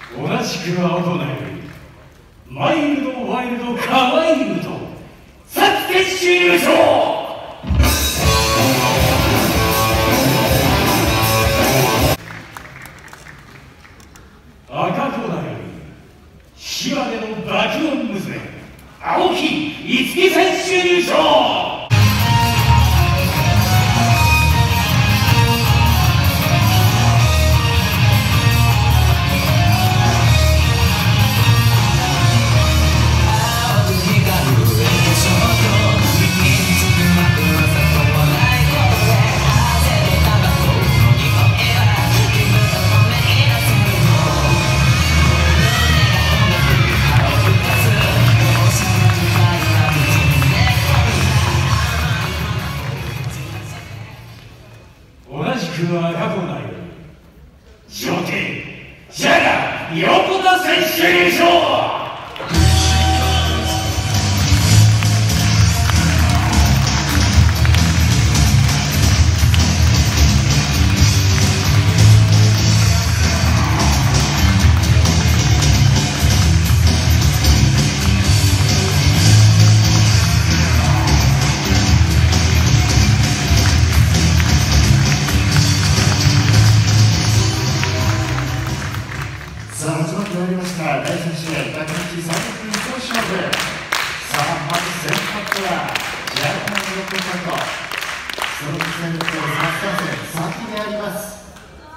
同じく青となよりマイルドワイルドカワイルドサクセス優勝。赤コーナーより島根のバキオン娘青木五木選手優勝。赤コーナーより女帝ジャガ横田選手優勝。 さあ始まってまいりました第3試合100日30分一勝負。さあまず先発はジャガーの6ポイント、その実戦力を初参戦先であります。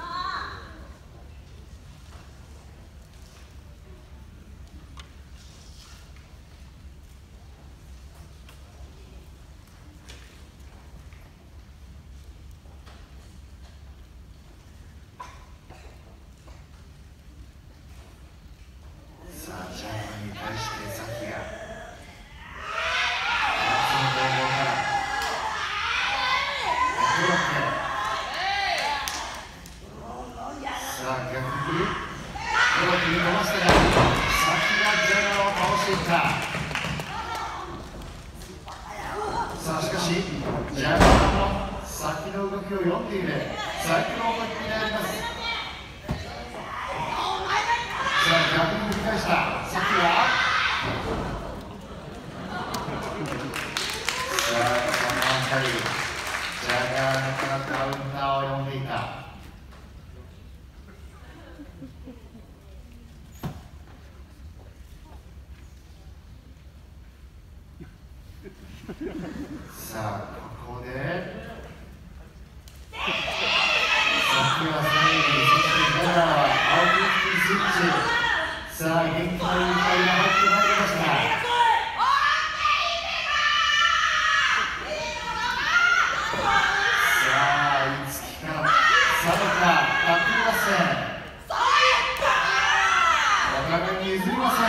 さあしかしジャガーの先の動きを読んでいる最強の動きになります。さあ逆に繰り返した先はさあこの辺りジャガーのカウンターを読んでいた。さあここで先は最後に、そしてジャガーは青木スイッチ。さあ元気のいい2人が入ってまいりました。さあ五木から佐藤かタックル合戦、お互いに譲りません。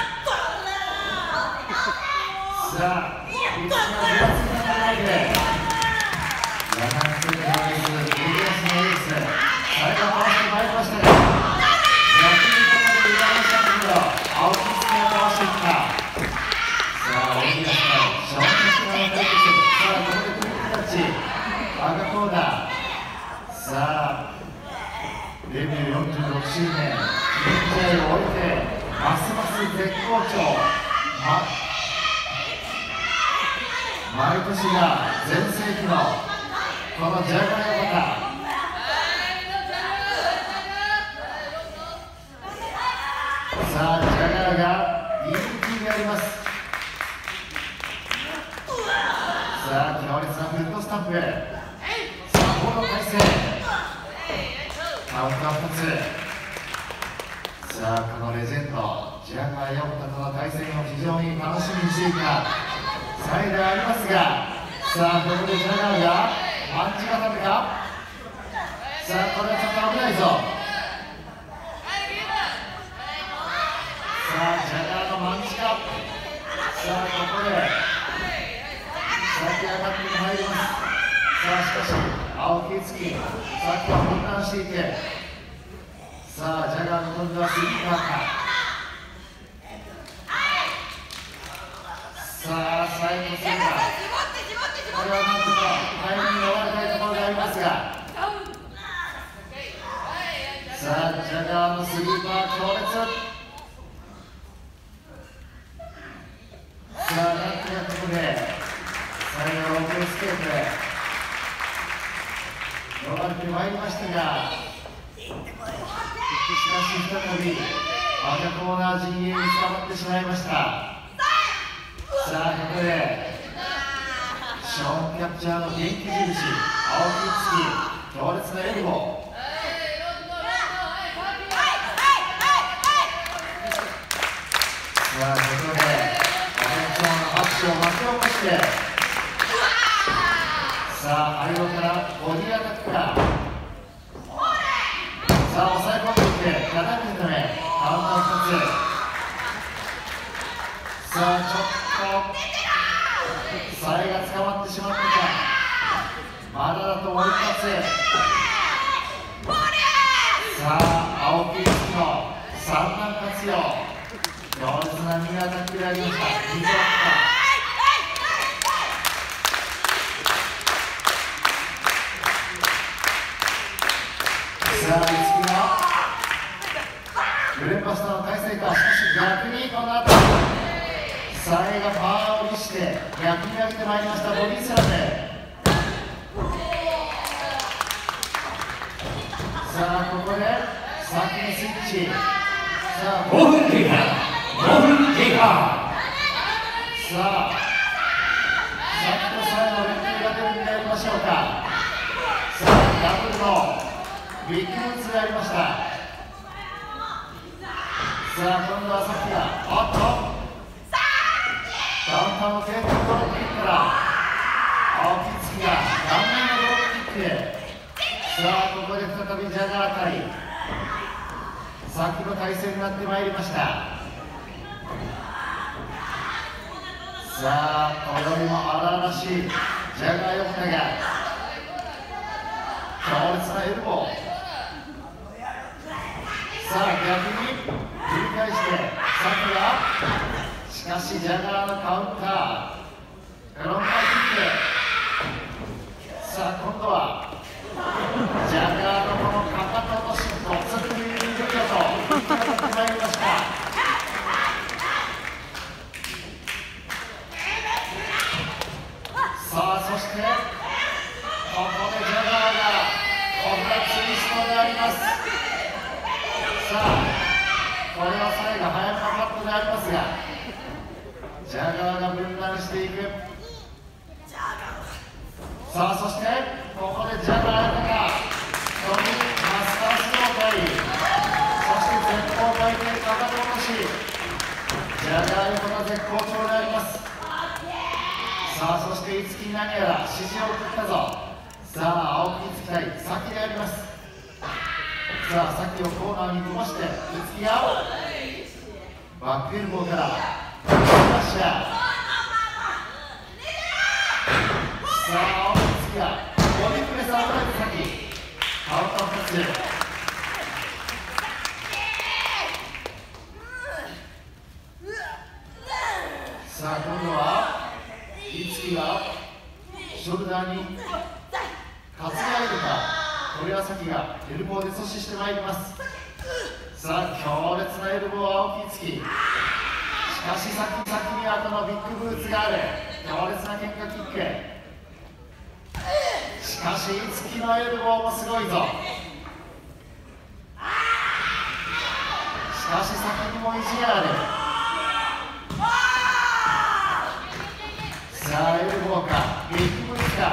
さあ五木が分厚い戦いで長くするエース、エリアスのエース最後は回してまいりましたね。逆にここで裏ましたけど青木が回していった。さあエリアスのショートスラの対決。さあここでクリックタッチ赤コーナー。さあデビュー46周年記念試合を終えてますます絶好調。毎年が全盛期のこのジャガー横田。さあジャガーが EVP にあります。さあ強烈なフットスタンプ。さあボールの体勢カウンター2つ。さあこのレジェンドジャガー横田との対戦を非常に楽しみにしていたサイドありますが、さあここでジャガーがパンチ固めか。さあこれはちょっと危ないぞ。さあジャガーのマンチか。さあここで先上がって入ります。さあしかし青木五木さっきは分断していて、さあジャガーの今度はスリーパーか。さあ最後のセンター、これはなんとかタイミングを割りたいところでありますが、さあジャガーのスリーパー強烈。 さあ、なんとかここで最後のオープンスケープ呼ばれてまいりましたが、しかし再び赤コーナー陣営に捕まってしまいました。さあ、ここでショーンキャプチャーの元気印、青木月、強烈なエルボー。さあ、ここでお客様の拍手を巻き起こして、さあ、背後からボディアタックから、さあ、抑え込んでいって、叩くため、カウンター2つ。さあ、ちょっと、サイが捕まってしまったか。まだだともう一発。さあ、青木月の三段活用。強烈な右アタックでありました。右アタック。さあ、五木がグレンバスターの体勢か。しかし逆にこの後サイがパワーを利して逆に上げてまいりました。ボディスラム。さあ、ここで先にスイッチ。さあ、 5分経過。5分経過。 さあ、先と最後連携が出るんでありましょうか。さあ、ダブルのビッグブーツがありました。さあ、今度はさっきがカウンターのテーブルドロップキックから青木月が顔面のドロップキック。さあ、ここで再びジャガー対さっきの体勢になってまいりました。さあ、これも荒々しいジャガー横田が強烈なエルボー。さあ、逆に繰り返してさっきがしかしジャガーのカウンターフロンターキック。さあ、今度はジャガーのこのかかと落としゴツンというとまいりました。さあ、そしてここでジャガーがオフラツイストであります。さあ、これは最後早めのカットでありますがジャガーが分断していく。さあ、そしてここでジャガーが飛びマスタースロー対前方回転かかと落とし、ジャガー横田絶好調であります。さあ、そして五木に何やら指示を送ったぞ。さあ、青木五木対先であります。さあ、先をコーナーに飛ばして五木がバックエルボーからラッシャー。さあ、青木五木がボディプレスアウトライト先カウンター2つ。さあ、今度は五木がショルダーに担ぎ上げるか。これは先がエルボーで阻止してまいります。さあ、強烈なエルボー青木五木。しかし先にはこのビッグブーツがある強烈な喧嘩キック。しかし五木のエルボーもすごいぞ。しかし先にも意地がある。さあ、エルボーかビッグブーツか。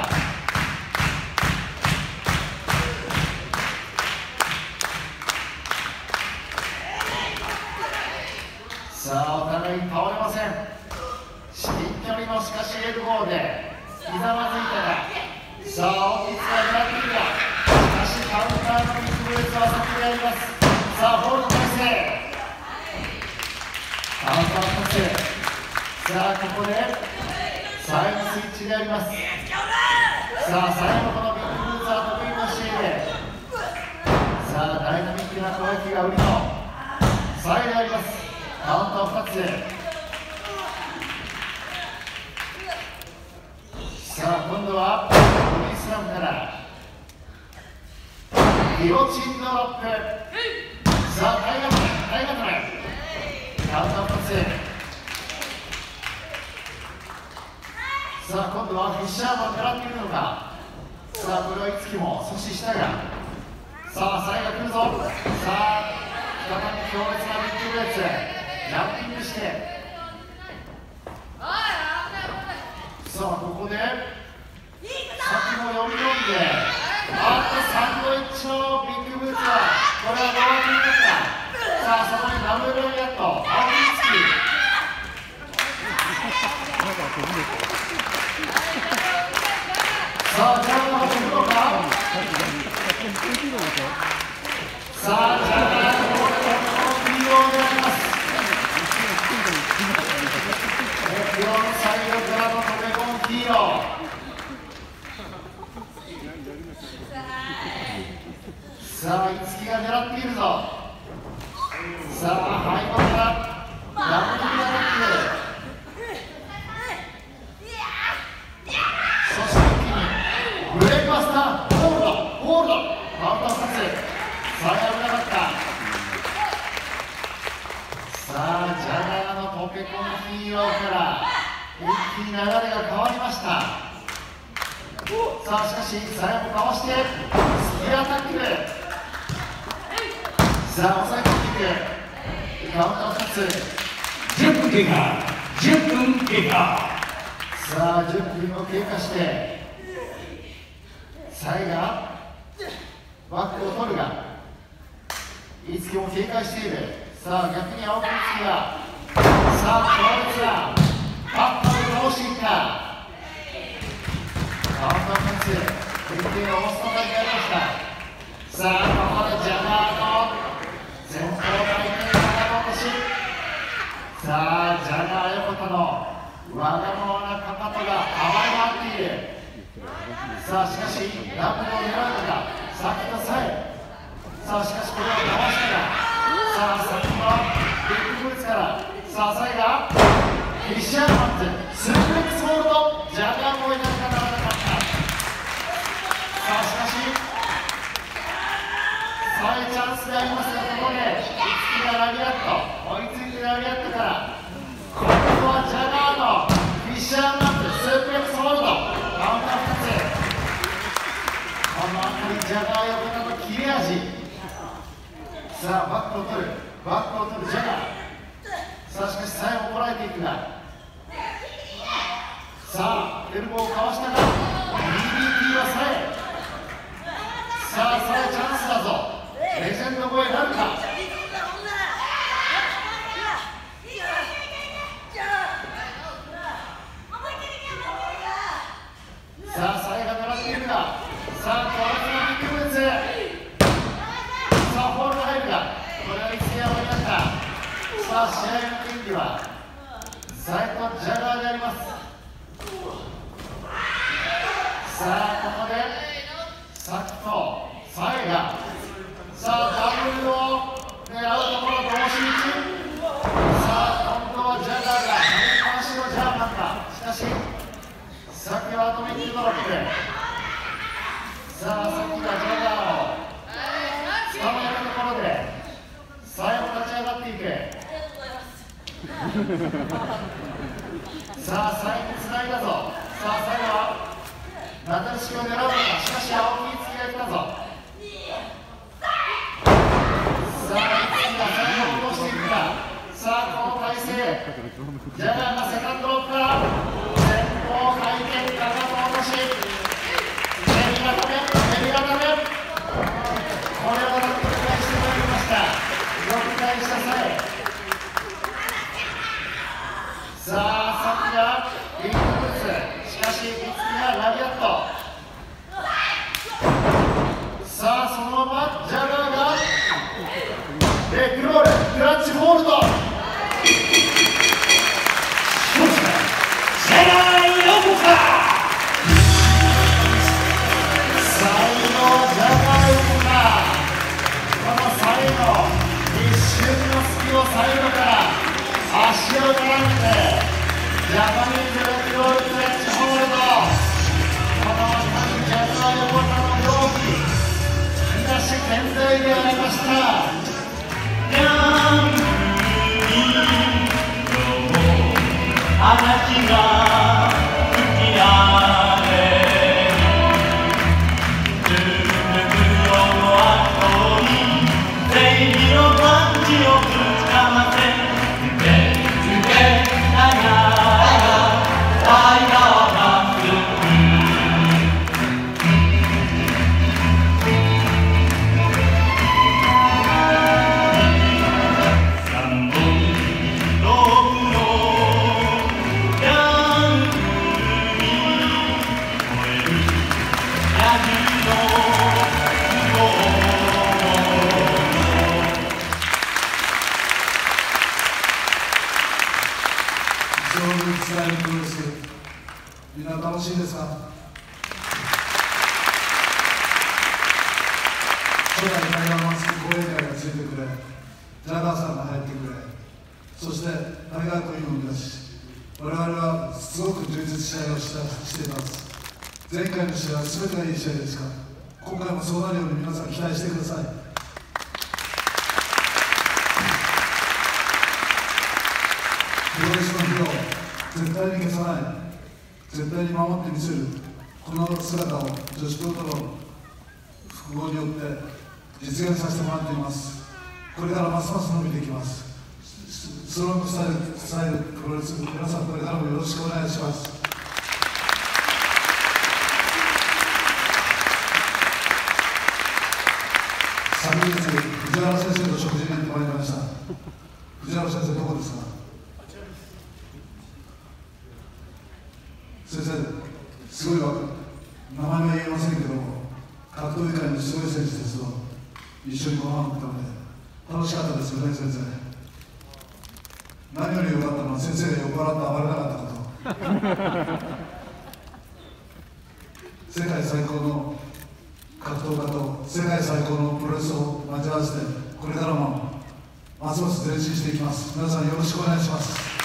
さあ、お互いに倒れません。至近距離のしかしエルボーでひざまずいたが、さあ、青木が狙っているが、しかしカウンターのビッグブーツは先であります。さあ、ホールド体勢カウンターパス。さあ、ここで最後スイッチであります。さあ、最後このビッグブーツは得意なシーンで、さあ、ダイナミックな攻撃が売りのサイであります。カウンター2つ。さあ、今度はボディスラムからギロチンドロップ。さあ、タイガトレカウンター2つ。さあ今度はフィッシャーマン狙っているのか。さあこれはいつきも阻止したが、さあサイが来るぞ。さあ再び強烈なビッグブレーツ、ジャンピングして、さあここでさっきも読み込んで、あっとサンドイッチのビッグブーツはこれはドアになった。さあそこにダブルロイヤット青木つき、さあジャンが飛ぶのか。さあジャンがここでスピードを狙います。フロンサイドからの飛び込むヒーロー。さあ、いつきが狙っているぞ。さあ、背後からダブルアタック。そして一気にブレイクバスター、ホールド、ホールド、カウンター2つ。さあ、危なかった。さあ、ジャガーの溶け込むヒーローから一気に流れが変わりました。さあ、しかし、さやもかわして、スピアアタック。さあ、抑えていく。カウンター2つ。 10分経過。10分経過。 さあ、10分を経過して、サイがバックを取るが、いつきも警戒している。さあ、逆に青木いつきが、さあ、強烈なバックを倒していった。カウンター2つ、連携がオーストラリアになりました。さあ、ここでジャガーの前方回転からの落とし。さあ、ジャガー横田のわがままなかかとが暴れ回っている。さあ、しかしダブルを狙うのか、さっきとさえ。さあ、しかしこれをかわしたが、さあ、先はビッグブーツから、さあ、サイがフィッシャーマンズスープレックスホールド、ジャガーもいなくならなかった。さあ、しかしサイチャンスでありますが、ここでいつきがラリアット、追いついてラリアットから、今度はジャガーのフィッシャーマンズスープレックスホールド、カウンター2つ。この辺りジャガー横田の切れ味。さあ、バックを取る、バックを取るジャガー。さあ、しかしサイもこらえていくが、さあエルボーをかわしたが DDT はサイ。さあ、サイチャンスだぞ。レジェンド超えなるか。さあ、サイが狙っているが、さあ、強烈なビッグブーツ。さあ、ホールド入るが、これは一斉終わりだった。さあ、試合の権利はサイとジャガーであります。さあ、ここでサキとサイが、さあ、ダブルを狙うところ同士打ち。さあ、今度はジャガーが投げ回しのジャーマンだ。しかしサキはアトミックドロップ。さあ、サキがジャガーを捕まえるところでサイも立ち上がっていく。さあ、サイにつないだぞ。さあ、サイはナタルシを狙うのか。しかし青木いつきがいったぞ。さあ、いつきがサイを落としていくか。さあ、この体勢ジャガーがセカンドロップから前方回転かかと落とし、蹴り固め、蹴り固め。これをなんとか返してまいりました。よく返したサイ。さあ、さっきがビッグブーツ。しかし、いつきがラリアット。さあ、そのままジャガーがレッグロール、クラッチホールド。 ジャガー横田。 最後、ジャガー横田。この最後、一瞬の隙を最後から足を絡めて、ジャパニーズレッグロールクラッチホールド。このまさにジャガー横田の容器、東健在でありました。 スライムプロレス、みんな楽しいですか？初代タイガーマンス後援会がついてくれ、ジャガーさんが入ってくれ、そしてタイガーというのを生み出し、我々はすごく充実した試合をしています。前回の試合は全てがいい試合ですから、今回もそうなるように皆さん期待してください。プロレスの火を絶対に消さない、絶対に守ってみせる、この姿を女子プロとの複合によって実現させてもらっています。これからますます伸びていきます。ストロングスタイルプロレス、皆さんこれからもよろしくお願いします。昨日藤原先生と食事に行ってまいりました。藤原先生どこですか？先生、すごいわ、名前は言えませんけども、格闘技界のすごい選手ですと一緒にご飯を食べて楽しかったですよね、先生。何より良かったのは先生が酔っ払って暴れなかったこと。世界最高の格闘家と世界最高のプロレスを交わして、これからもますます前進していきます。皆さんよろしくお願いします。